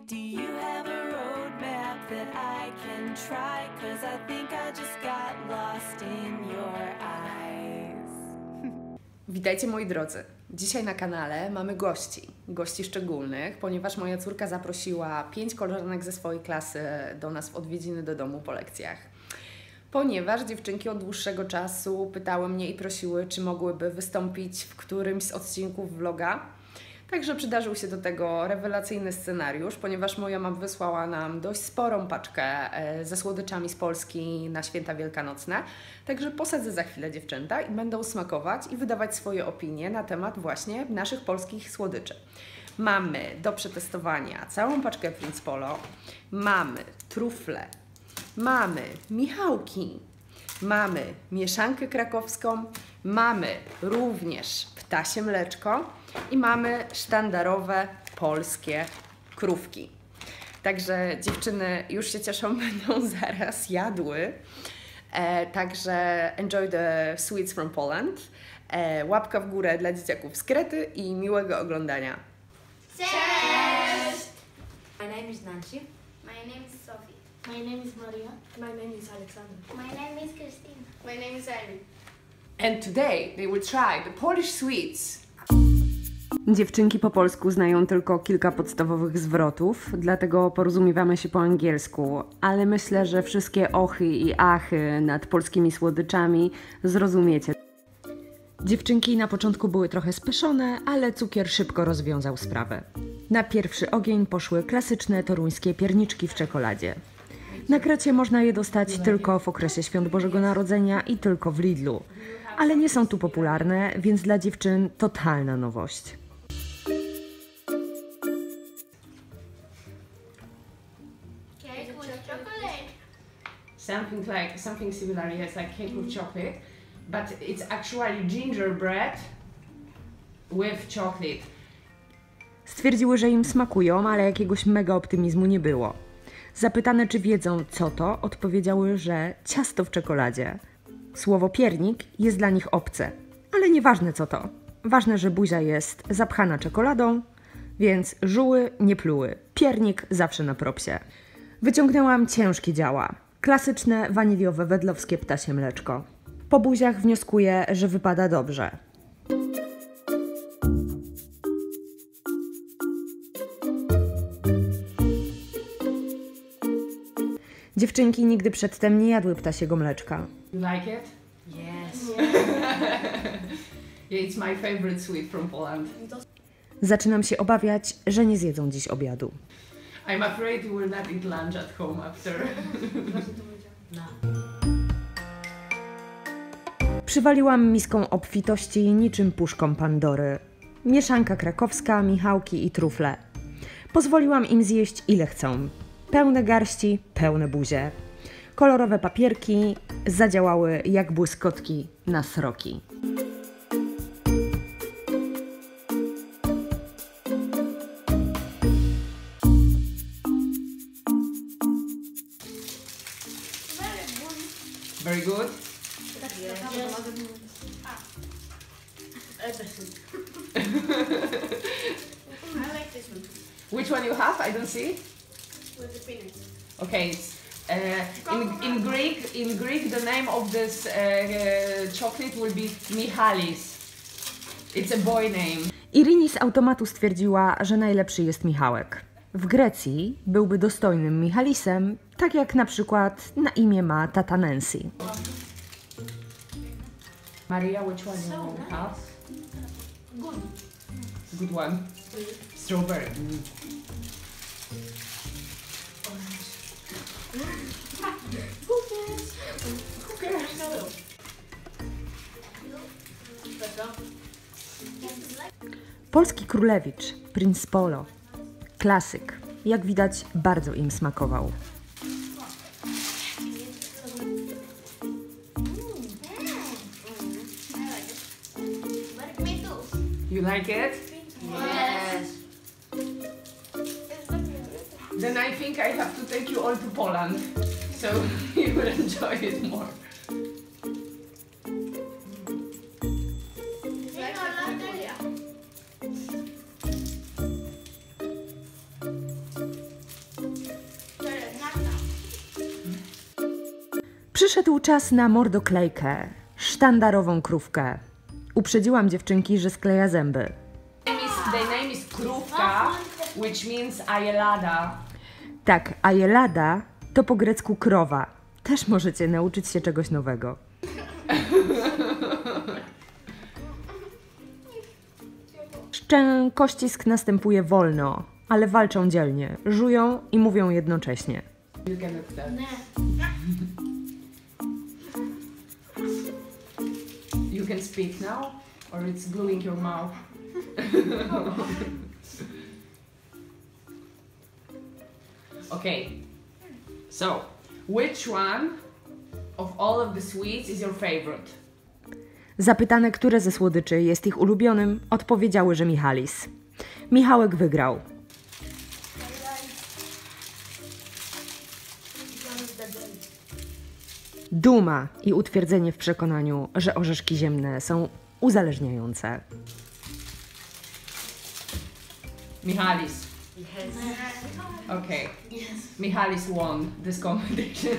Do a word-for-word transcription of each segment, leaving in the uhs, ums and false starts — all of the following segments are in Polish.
Do you have a roadmap that I can try? 'Cause I think I just got lost in your eyes. Witajcie moi drodzy. Dzisiaj na kanale mamy gości, gości szczególnych, ponieważ moja córka zaprosiła pięć koleżanek ze swojej klasy do nas w odwiedziny do domu po lekcjach. Ponieważ dziewczynki od dłuższego czasu pytały mnie i prosiły, czy mogłyby wystąpić w którymś z odcinków vloga. Także przydarzył się do tego rewelacyjny scenariusz, ponieważ moja mama wysłała nam dość sporą paczkę ze słodyczami z Polski na święta wielkanocne. Także posadzę za chwilę dziewczęta i będą smakować i wydawać swoje opinie na temat właśnie naszych polskich słodyczy. Mamy do przetestowania całą paczkę Prince Polo, mamy trufle, mamy michałki, mamy mieszankę krakowską, mamy również ptasie mleczko i mamy sztandarowe polskie krówki. Także dziewczyny już się cieszą, będą zaraz jadły. E, także enjoy the sweets from Poland. E, łapka w górę dla dzieciaków z Krety i miłego oglądania. Cześć! My name is Nancy. My name is Sophie. My name is Maria. My name is Alexander. My name is Christine. My name is Irene. And today they will try the Polish sweets. Dziewczynki po polsku znają tylko kilka podstawowych zwrotów, dlatego porozumiewamy się po angielsku, ale myślę, że wszystkie ochy i achy nad polskimi słodyczami zrozumiecie. Dziewczynki na początku były trochę speszone, ale cukier szybko rozwiązał sprawę. Na pierwszy ogień poszły klasyczne toruńskie pierniczki w czekoladzie. Na Krecie można je dostać tylko w okresie Świąt Bożego Narodzenia i tylko w Lidlu, ale nie są tu popularne, więc dla dziewczyn totalna nowość. Cake with chocolate. Something like something similar, yes, like cake with chocolate, but it's actually gingerbread with chocolate. Stwierdziły, że im smakują, ale jakiegoś mega optymizmu nie było. Zapytane, czy wiedzą, co to, odpowiedziały, że ciasto w czekoladzie. Słowo piernik jest dla nich obce, ale nieważne co to. Ważne, że buzia jest zapchana czekoladą, więc żuły nie pluły. Piernik zawsze na propsie. Wyciągnęłam ciężkie działa. Klasyczne, waniliowe, wedlowskie ptasie mleczko. Po buziach wnioskuję, że wypada dobrze. Dziewczynki nigdy przedtem nie jadły ptasiego mleczka. You like it? Yes. Yeah, it's my favorite sweet from Poland. Zaczynam się obawiać, że nie zjedzą dziś obiadu. I'm afraid you will not eat lunch at home after. No. Przywaliłam miską obfitości niczym puszką Pandory. Mieszanka krakowska, michałki i trufle. Pozwoliłam im zjeść ile chcą. Pełne garści, pełne buzie. Kolorowe papierki zadziałały jak błyskotki na sroki. Very good. I like this one Which one you have? I don't see. with the peanuts. Okay. It's, uh, in in Greek, in Greek, the name of this uh, uh, chocolate will be Michalis. It's a boy name. Irini z automatu stwierdziła, że najlepszy jest Michałek. W Grecji byłby dostojnym Michalisem, tak jak na przykład na imię ma tata Nancy. Maria, which one So you nice. have? Good. Good one. Strawberry. Mm. Polski królewicz, Prince Polo. Klasyk. Jak widać, bardzo im smakował. Me too. You like it? Yes. Then I think I have to take you all to Poland, so you will enjoy it more. Przyszedł czas na mordoklejkę, sztandarową krówkę. Uprzedziłam dziewczynki, że skleja zęby. Their name is krówka, which means ajelada. Tak, ajelada to po grecku krowa. Też możecie nauczyć się czegoś nowego. Szczękościsk następuje wolno, ale walczą dzielnie, żują i mówią jednocześnie. You can look that. You can speak now, or it's gluing your mouth. Okay, so which one of all of the sweets is your favorite? Zapytane, które ze słodyczy jest ich ulubionym, odpowiedziały, że Michalis. Michałek wygrał. Duma i utwierdzenie w przekonaniu, że orzeszki ziemne są uzależniające. Michalis. Yes. Okay. Michalis won this competition.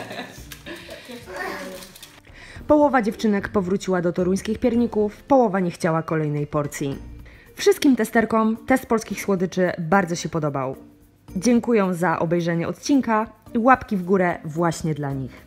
Połowa dziewczynek powróciła do toruńskich pierników, połowa nie chciała kolejnej porcji. Wszystkim testerkom test polskich słodyczy bardzo się podobał. Dziękuję za obejrzenie odcinka i łapki w górę właśnie dla nich.